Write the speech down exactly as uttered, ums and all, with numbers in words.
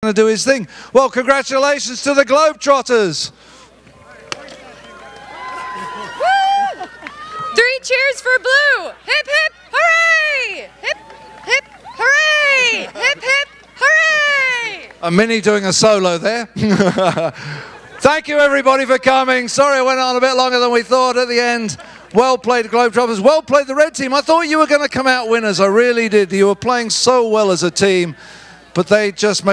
to do his thing. Well, congratulations to the Globetrotters. Three cheers for blue. Hip, hip, hooray! Hip, hip, hooray! Hip, hip, hooray! A Mini doing a solo there. Thank you, everybody, for coming. Sorry I went on a bit longer than we thought at the end. Well played, Globetrotters. Well played, the red team. I thought you were going to come out winners. I really did. You were playing so well as a team, but they just made